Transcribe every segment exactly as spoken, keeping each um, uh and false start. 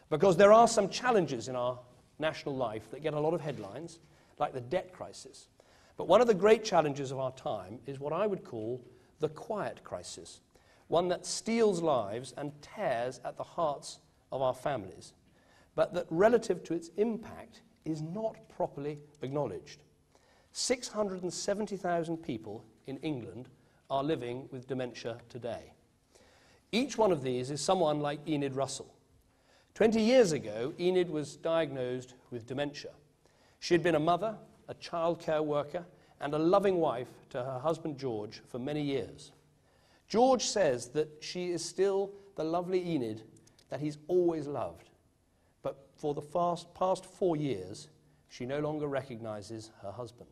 Because there are some challenges in our national life that get a lot of headlines, like the debt crisis. But one of the great challenges of our time is what I would call the quiet crisis, one that steals lives and tears at the hearts of our families, but that relative to its impact is not properly acknowledged. six hundred seventy thousand people in England are living with dementia today. Each one of these is someone like Enid Russell. Twenty years ago, Enid was diagnosed with dementia. She had been a mother, a childcare worker, and a loving wife to her husband George for many years. George says that she is still the lovely Enid that he's always loved. But for the fast, past four years, she no longer recognizes her husband.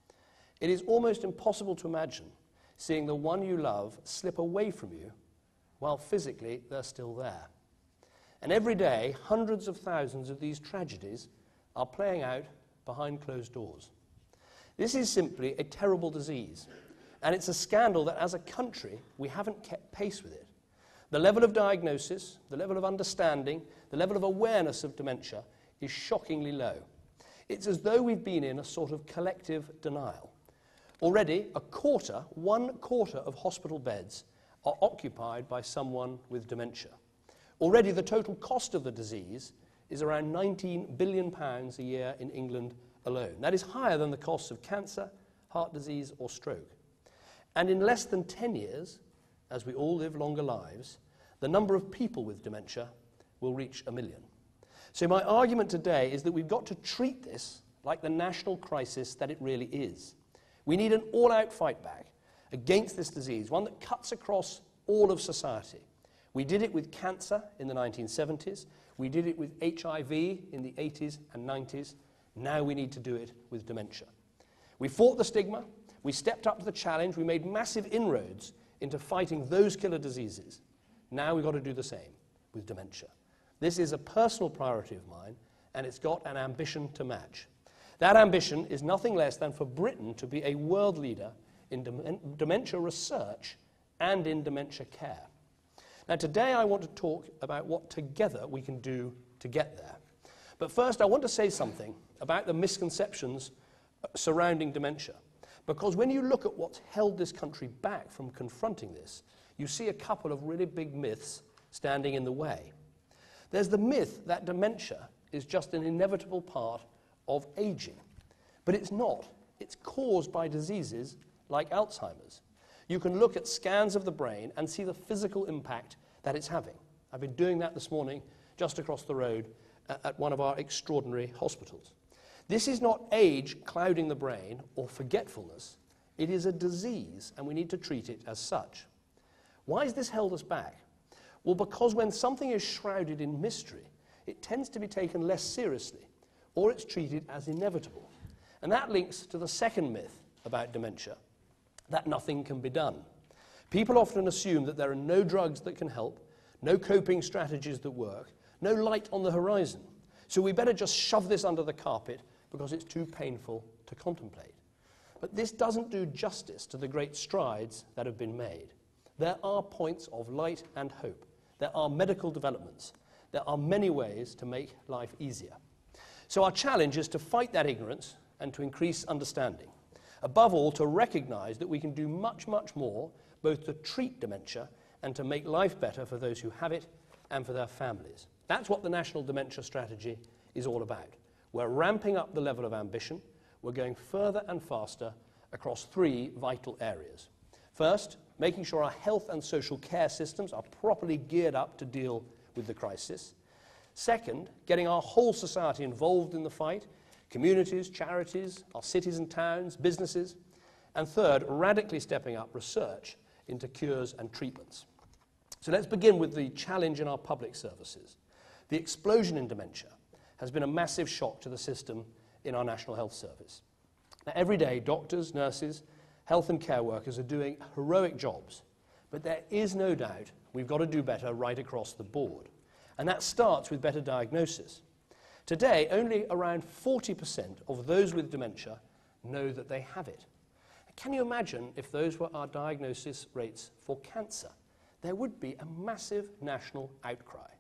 It is almost impossible to imagine seeing the one you love slip away from you while physically they're still there. And every day, hundreds of thousands of these tragedies are playing out behind closed doors. This is simply a terrible disease, and it's a scandal that as a country we haven't kept pace with it. The level of diagnosis, the level of understanding, the level of awareness of dementia is shockingly low. It's as though we've been in a sort of collective denial. Already, a quarter, one quarter of hospital beds are occupied by someone with dementia. Already, the total cost of the disease is around nineteen billion pounds a year in England alone. That is higher than the costs of cancer, heart disease, or stroke. And in less than ten years, as we all live longer lives, the number of people with dementia will reach a million. So my argument today is that we've got to treat this like the national crisis that it really is. We need an all-out fight back against this disease, one that cuts across all of society. We did it with cancer in the nineteen seventies. We did it with H I V in the eighties and nineties. Now we need to do it with dementia. We fought the stigma. We stepped up to the challenge. We made massive inroads into fighting those killer diseases. Now we've got to do the same with dementia. This is a personal priority of mine, and it's got an ambition to match. That ambition is nothing less than for Britain to be a world leader in dem- dementia research and in dementia care. Now, today I want to talk about what together we can do to get there. But first, I want to say something about the misconceptions surrounding dementia. Because when you look at what's held this country back from confronting this, you see a couple of really big myths standing in the way. There's the myth that dementia is just an inevitable part of aging. But it's not. It's caused by diseases like Alzheimer's. You can look at scans of the brain and see the physical impact that it's having. I've been doing that this morning just across the road at one of our extraordinary hospitals. This is not age clouding the brain or forgetfulness. It is a disease, and we need to treat it as such. Why has this held us back? Well, because when something is shrouded in mystery, it tends to be taken less seriously, or it's treated as inevitable. And that links to the second myth about dementia, that nothing can be done. People often assume that there are no drugs that can help, no coping strategies that work, no light on the horizon. So we better just shove this under the carpet because it's too painful to contemplate. But this doesn't do justice to the great strides that have been made. There are points of light and hope. There are medical developments. There are many ways to make life easier. So our challenge is to fight that ignorance and to increase understanding. Above all, to recognize that we can do much, much more, both to treat dementia and to make life better for those who have it and for their families. That's what the National Dementia Strategy is all about. We're ramping up the level of ambition. We're going further and faster across three vital areas. First, making sure our health and social care systems are properly geared up to deal with the crisis. Second, getting our whole society involved in the fight, communities, charities, our cities and towns, businesses. And third, radically stepping up research into cures and treatments. So let's begin with the challenge in our public services. The explosion in dementia has been a massive shock to the system in our National Health Service. Now, every day, doctors, nurses, health and care workers are doing heroic jobs, but there is no doubt we've got to do better right across the board. And that starts with better diagnosis. Today, only around forty percent of those with dementia know that they have it. Can you imagine if those were our diagnosis rates for cancer? There would be a massive national outcry.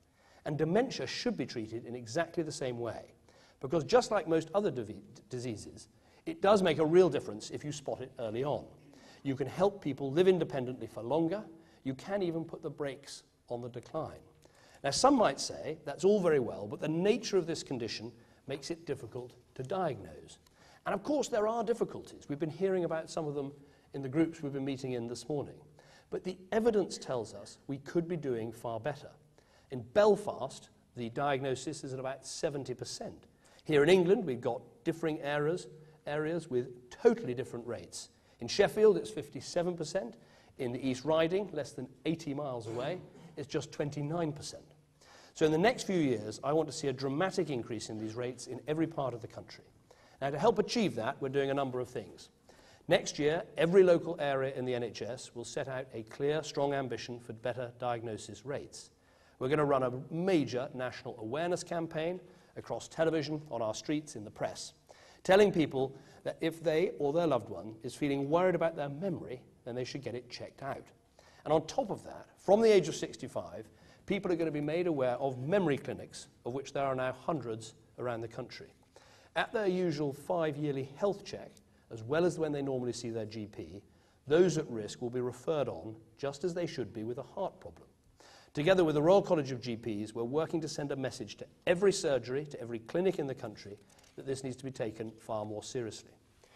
And dementia should be treated in exactly the same way, because just like most other div- diseases, it does make a real difference if you spot it early on. You can help people live independently for longer. You can even put the brakes on the decline. Now, some might say that's all very well, but the nature of this condition makes it difficult to diagnose. And of course, there are difficulties. We've been hearing about some of them in the groups we've been meeting in this morning. But the evidence tells us we could be doing far better. In Belfast, the diagnosis is at about seventy percent. Here in England, we've got differing areas, areas with totally different rates. In Sheffield, it's fifty-seven percent. In the East Riding, less than eighty miles away, it's just twenty-nine percent. So in the next few years, I want to see a dramatic increase in these rates in every part of the country. Now, to help achieve that, we're doing a number of things. Next year, every local area in the N H S will set out a clear, strong ambition for better diagnosis rates. We're going to run a major national awareness campaign across television, on our streets, in the press, telling people that if they or their loved one is feeling worried about their memory, then they should get it checked out. And on top of that, from the age of sixty-five, people are going to be made aware of memory clinics, of which there are now hundreds around the country. At their usual five-yearly health check, as well as when they normally see their G P, those at risk will be referred on just as they should be with a heart problem. Together with the Royal College of G Ps, we're working to send a message to every surgery, to every clinic in the country, that this needs to be taken far more seriously.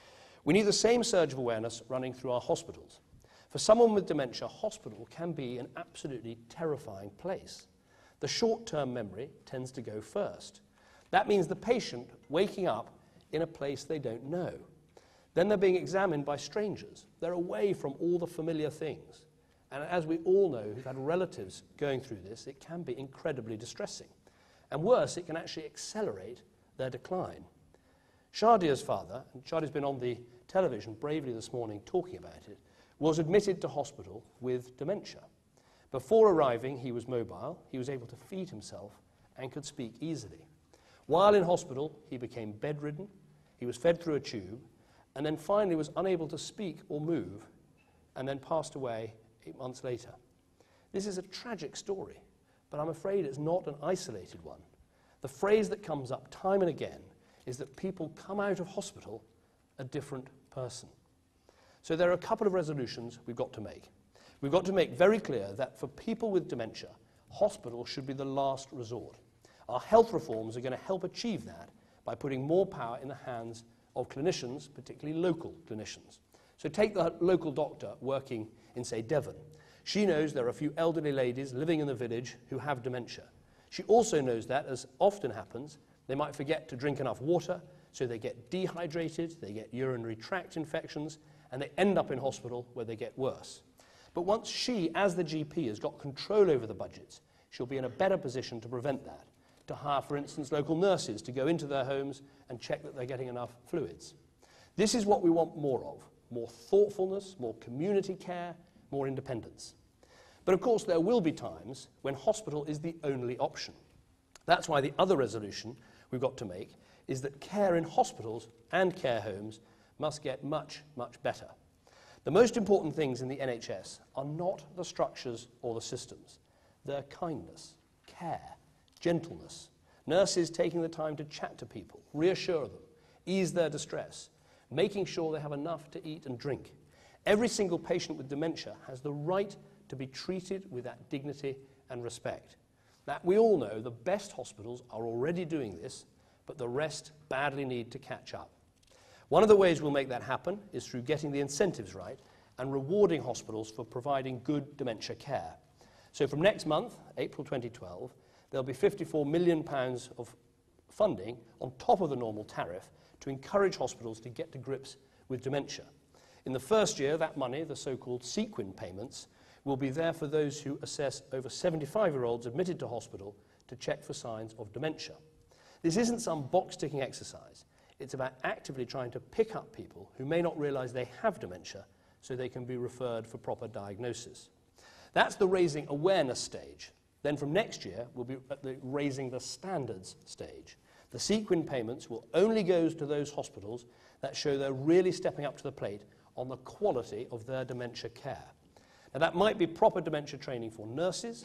We need the same surge of awareness running through our hospitals. For someone with dementia, hospital can be an absolutely terrifying place. The short-term memory tends to go first. That means the patient waking up in a place they don't know. Then they're being examined by strangers. They're away from all the familiar things. And as we all know who've had relatives going through this, it can be incredibly distressing. And worse, it can actually accelerate their decline. Shadia's father, and Shadia's been on the television bravely this morning talking about it, was admitted to hospital with dementia. Before arriving, he was mobile, he was able to feed himself, and could speak easily. While in hospital, he became bedridden, he was fed through a tube, and then finally was unable to speak or move, and then passed away eight months later. This is a tragic story, but I'm afraid it's not an isolated one. The phrase that comes up time and again is that people come out of hospital a different person. So there are a couple of resolutions we've got to make. We've got to make very clear that for people with dementia, hospital should be the last resort. Our health reforms are going to help achieve that by putting more power in the hands of clinicians, particularly local clinicians. So take the local doctor working in, say, Devon. She knows there are a few elderly ladies living in the village who have dementia. She also knows that, as often happens, they might forget to drink enough water, so they get dehydrated, they get urinary tract infections, and they end up in hospital where they get worse. But once she, as the G P, has got control over the budgets, she'll be in a better position to prevent that, to hire, for instance, local nurses to go into their homes and check that they're getting enough fluids. This is what we want more of, more thoughtfulness, more community care, more independence. But of course, there will be times when hospital is the only option. That's why the other resolution we've got to make is that care in hospitals and care homes must get much, much better. The most important things in the N H S are not the structures or the systems. They're kindness, care, gentleness, nurses taking the time to chat to people, reassure them, ease their distress, making sure they have enough to eat and drink. Every single patient with dementia has the right to be treated with that dignity and respect. Now, we all know the best hospitals are already doing this, but the rest badly need to catch up. One of the ways we'll make that happen is through getting the incentives right and rewarding hospitals for providing good dementia care. So from next month, April twenty twelve, there'll be fifty-four million pounds of funding on top of the normal tariff to encourage hospitals to get to grips with dementia. In the first year, that money, the so-called sequin payments, will be there for those who assess over seventy-five-year-olds admitted to hospital to check for signs of dementia. This isn't some box-ticking exercise. It's about actively trying to pick up people who may not realise they have dementia so they can be referred for proper diagnosis. That's the raising awareness stage. Then from next year, we'll be at the raising the standards stage. The sequin payments will only go to those hospitals that show they're really stepping up to the plate on the quality of their dementia care. Now, that might be proper dementia training for nurses,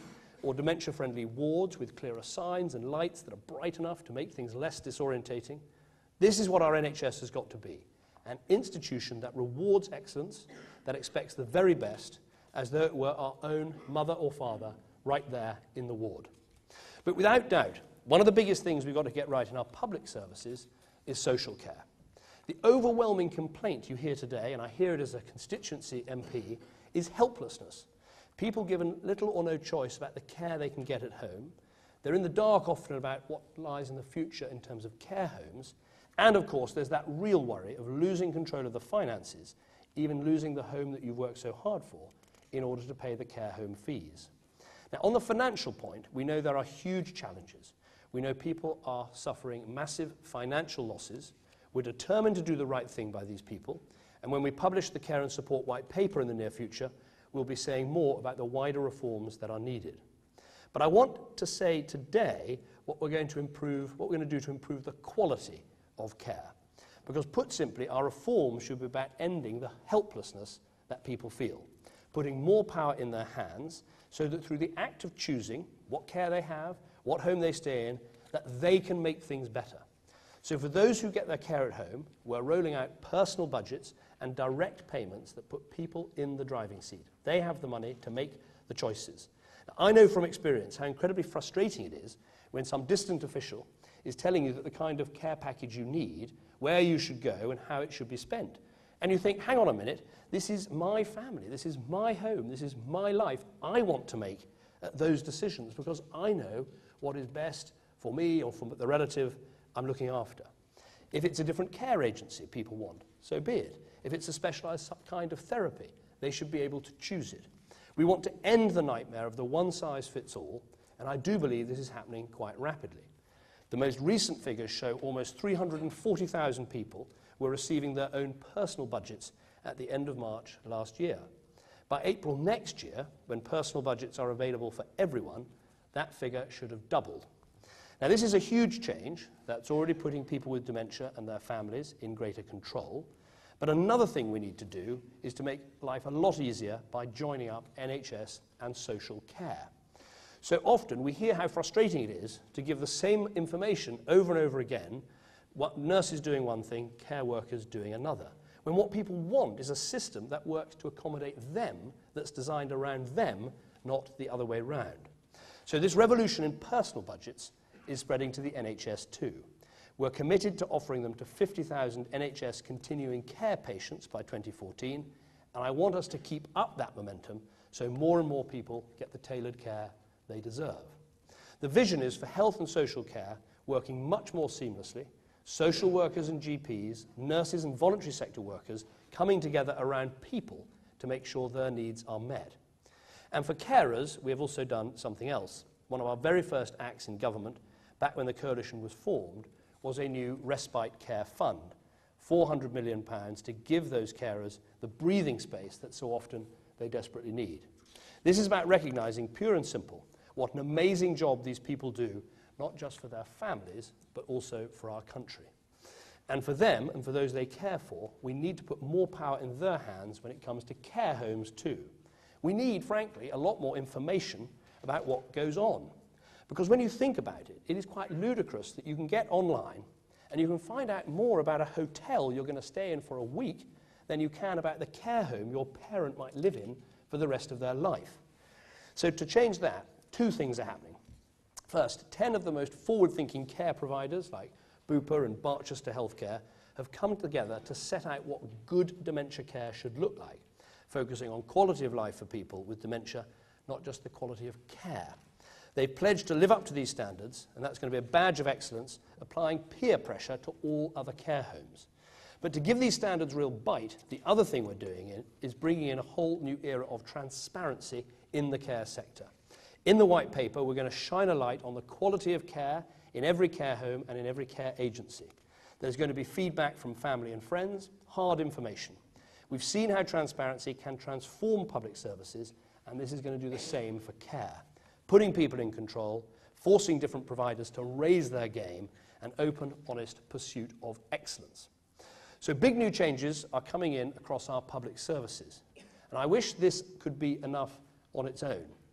or dementia-friendly wards with clearer signs and lights that are bright enough to make things less disorientating. This is what our N H S has got to be, an institution that rewards excellence, that expects the very best, as though it were our own mother or father right there in the ward. But without doubt, one of the biggest things we've got to get right in our public services is social care. The overwhelming complaint you hear today, and I hear it as a constituency M P, is helplessness. People given little or no choice about the care they can get at home. They're in the dark often about what lies in the future in terms of care homes. And of course, there's that real worry of losing control of the finances, even losing the home that you've worked so hard for, in order to pay the care home fees. Now, on the financial point, we know there are huge challenges. We know people are suffering massive financial losses. We're determined to do the right thing by these people. And when we publish the Care and Support White Paper in the near future, we'll be saying more about the wider reforms that are needed. But I want to say today what we're going to improve, what we're going to do to improve the quality of care. Because put simply, our reforms should be about ending the helplessness that people feel, putting more power in their hands so that through the act of choosing what care they have, what home they stay in, that they can make things better. So for those who get their care at home, we're rolling out personal budgets and direct payments that put people in the driving seat. They have the money to make the choices. Now, I know from experience how incredibly frustrating it is when some distant official is telling you that the kind of care package you need, where you should go and how it should be spent. And you think, hang on a minute, this is my family, this is my home, this is my life. I want to make uh, those decisions because I know what is best for me or for the relative I'm looking after. If it's a different care agency people want, so be it. If it's a specialised kind of therapy, they should be able to choose it. We want to end the nightmare of the one-size-fits-all, and I do believe this is happening quite rapidly. The most recent figures show almost three hundred forty thousand people were receiving their own personal budgets at the end of March last year. By April next year, when personal budgets are available for everyone, that figure should have doubled. Now, this is a huge change that's already putting people with dementia and their families in greater control. But another thing we need to do is to make life a lot easier by joining up N H S and social care. So often we hear how frustrating it is to give the same information over and over again, what nurses doing one thing, care workers doing another, when what people want is a system that works to accommodate them, that's designed around them, not the other way round. So this revolution in personal budgets is spreading to the N H S too. We're committed to offering them to fifty thousand N H S continuing care patients by twenty fourteen, and I want us to keep up that momentum so more and more people get the tailored care they deserve. The vision is for health and social care working much more seamlessly, social workers and G Ps, nurses and voluntary sector workers coming together around people to make sure their needs are met. And for carers, we have also done something else. One of our very first acts in government, back when the coalition was formed, was a new respite care fund, four hundred million pounds to give those carers the breathing space that so often they desperately need. This is about recognising, pure and simple, what an amazing job these people do, not just for their families, but also for our country. And for them, and for those they care for, we need to put more power in their hands when it comes to care homes too. We need, frankly, a lot more information about what goes on. Because when you think about it, it is quite ludicrous that you can get online and you can find out more about a hotel you're going to stay in for a week than you can about the care home your parent might live in for the rest of their life. So to change that, two things are happening. First, ten of the most forward-thinking care providers, like Bupa and Barchester Healthcare, have come together to set out what good dementia care should look like, focusing on quality of life for people with dementia, not just the quality of care. They've pledged to live up to these standards, and that's going to be a badge of excellence, applying peer pressure to all other care homes. But to give these standards real bite, the other thing we're doing in, is bringing in a whole new era of transparency in the care sector. In the white paper, we're going to shine a light on the quality of care in every care home and in every care agency. There's going to be feedback from family and friends, hard information. We've seen how transparency can transform public services, and this is going to do the same for care. Putting people in control, forcing different providers to raise their game, and open, honest pursuit of excellence. So big new changes are coming in across our public services. And I wish this could be enough on its own.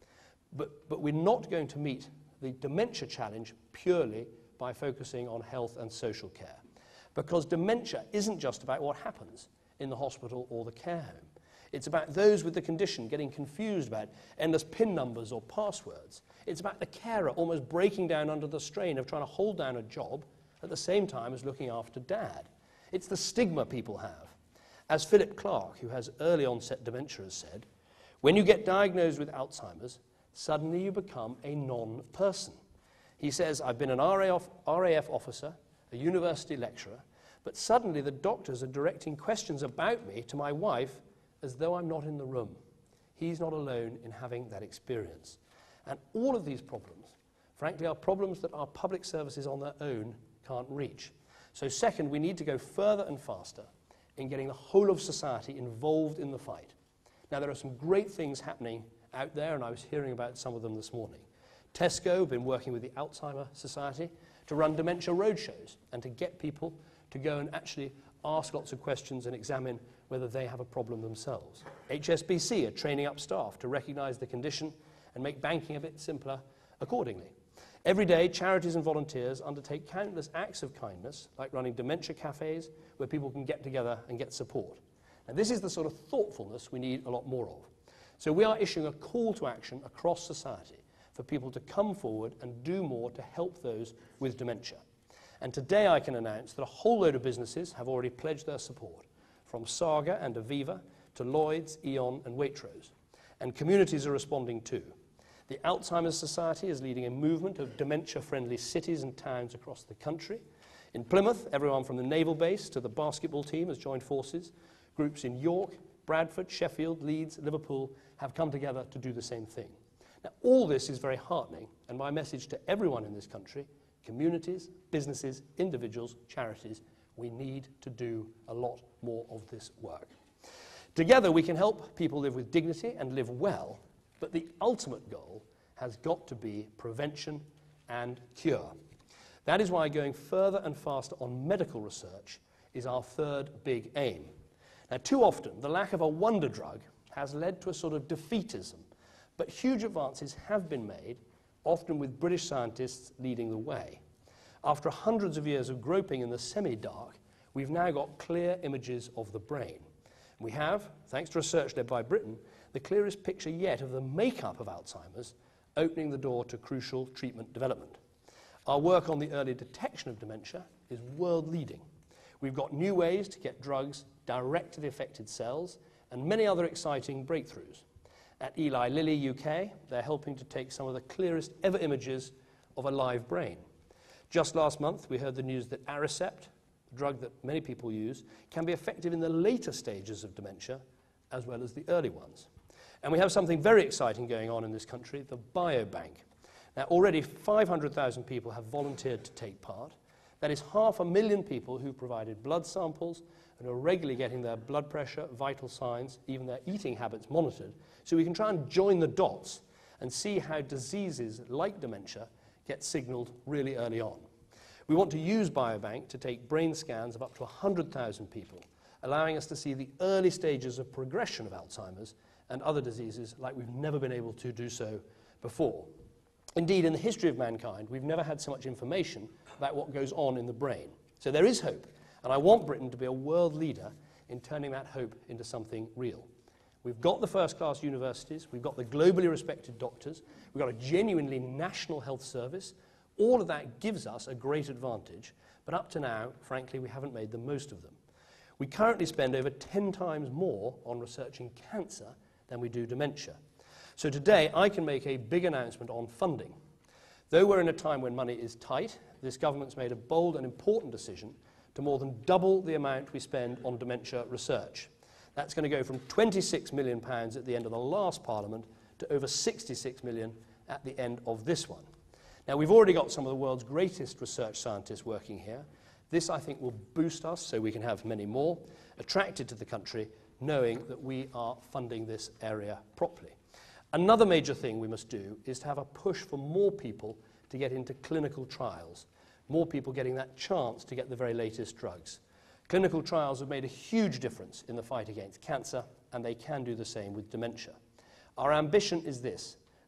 But, but we're not going to meet the dementia challenge purely by focusing on health and social care. Because dementia isn't just about what happens in the hospital or the care home. It's about those with the condition getting confused about endless PIN numbers or passwords. It's about the carer almost breaking down under the strain of trying to hold down a job at the same time as looking after dad. It's the stigma people have. As Philip Clark, who has early onset dementia, has said, when you get diagnosed with Alzheimer's, suddenly you become a non-person. He says, I've been an R A F officer, a university lecturer, but suddenly the doctors are directing questions about me to my wife as though I'm not in the room. He's not alone in having that experience. And all of these problems, frankly, are problems that our public services on their own can't reach. So second, we need to go further and faster in getting the whole of society involved in the fight. Now, there are some great things happening out there, and I was hearing about some of them this morning. Tesco have been working with the Alzheimer Society to run dementia roadshows and to get people to go and actually ask lots of questions and examine whether they have a problem themselves. H S B C are training up staff to recognise the condition and make banking a bit simpler accordingly. Every day, charities and volunteers undertake countless acts of kindness, like running dementia cafes, where people can get together and get support. And this is the sort of thoughtfulness we need a lot more of. So we are issuing a call to action across society for people to come forward and do more to help those with dementia. And today I can announce that a whole load of businesses have already pledged their support, from Saga and Aviva to Lloyds, Eon and Waitrose. And communities are responding too. The Alzheimer's Society is leading a movement of dementia-friendly cities and towns across the country. In Plymouth, everyone from the naval base to the basketball team has joined forces. Groups in York, Bradford, Sheffield, Leeds, Liverpool have come together to do the same thing. Now, all this is very heartening, and my message to everyone in this country, communities, businesses, individuals, charities, we need to do a lot more of this work. Together we can help people live with dignity and live well, but the ultimate goal has got to be prevention and cure. That is why going further and faster on medical research is our third big aim. Now, too often, the lack of a wonder drug has led to a sort of defeatism, but huge advances have been made, often with British scientists leading the way. After hundreds of years of groping in the semi-dark, we've now got clear images of the brain. We have, thanks to research led by Britain, the clearest picture yet of the makeup of Alzheimer's, opening the door to crucial treatment development. Our work on the early detection of dementia is world-leading. We've got new ways to get drugs direct to the affected cells and many other exciting breakthroughs. At Eli Lilly U K, they're helping to take some of the clearest ever images of a live brain. Just last month, we heard the news that Aricept, a drug that many people use, can be effective in the later stages of dementia as well as the early ones. And we have something very exciting going on in this country, the biobank. Now, already five hundred thousand people have volunteered to take part. That is half a million people who provided blood samples and are regularly getting their blood pressure, vital signs, even their eating habits monitored, so we can try and join the dots and see how diseases like dementia get signalled really early on. We want to use Biobank to take brain scans of up to one hundred thousand people, allowing us to see the early stages of progression of Alzheimer's and other diseases like we've never been able to do so before. Indeed, in the history of mankind, we've never had so much information about what goes on in the brain. So there is hope, and I want Britain to be a world leader in turning that hope into something real. We've got the first-class universities, we've got the globally respected doctors, we've got a genuinely national health service. All of that gives us a great advantage, but up to now, frankly, we haven't made the most of them. We currently spend over ten times more on researching cancer than we do dementia. So today, I can make a big announcement on funding. Though we're in a time when money is tight, this government's made a bold and important decision to more than double the amount we spend on dementia research. That's going to go from twenty-six million pounds at the end of the last Parliament to over sixty-six million pounds at the end of this one. Now, we've already got some of the world's greatest research scientists working here. This, I think, will boost us so we can have many more attracted to the country, knowing that we are funding this area properly. Another major thing we must do is to have a push for more people to get into clinical trials, more people getting that chance to get the very latest drugs. Clinical trials have made a huge difference in the fight against cancer, and they can do the same with dementia. Our ambition is this: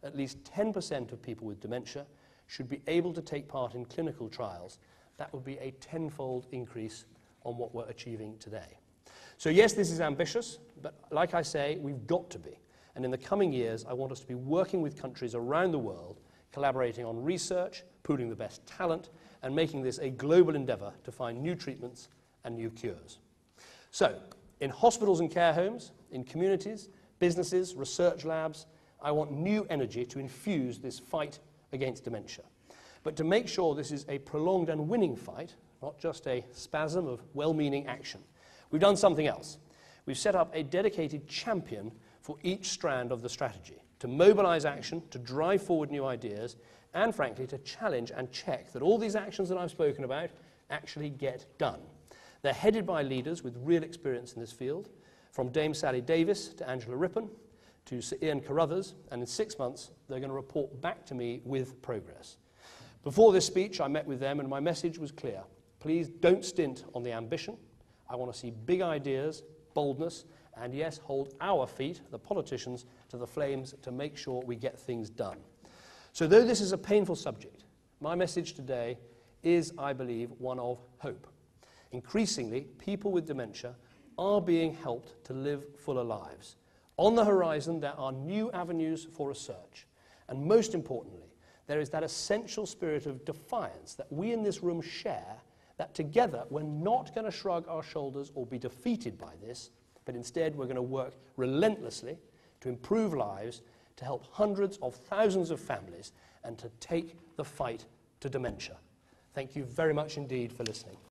at least ten percent of people with dementia should be able to take part in clinical trials. That would be a tenfold increase on what we're achieving today. So yes, this is ambitious, but like I say, we've got to be. And in the coming years, I want us to be working with countries around the world, collaborating on research, pooling the best talent, and making this a global endeavour to find new treatments and new cures. So, in hospitals and care homes, in communities, businesses, research labs, I want new energy to infuse this fight against dementia. But to make sure this is a prolonged and winning fight, not just a spasm of well-meaning action, we've done something else. We've set up a dedicated champion for each strand of the strategy, to mobilize action, to drive forward new ideas, and frankly, to challenge and check that all these actions that I've spoken about actually get done. They're headed by leaders with real experience in this field, from Dame Sally Davis to Angela Rippon to Sir Ian Carruthers, and in six months, they're going to report back to me with progress. Before this speech, I met with them, and my message was clear. Please don't stint on the ambition. I want to see big ideas, boldness, and yes, hold our feet, the politicians, to the flames to make sure we get things done. So though this is a painful subject, my message today is, I believe, one of hope. Increasingly, people with dementia are being helped to live fuller lives. On the horizon, there are new avenues for research. And most importantly, there is that essential spirit of defiance that we in this room share, that together we're not going to shrug our shoulders or be defeated by this, but instead we're going to work relentlessly to improve lives, to help hundreds of thousands of families, and to take the fight to dementia. Thank you very much indeed for listening.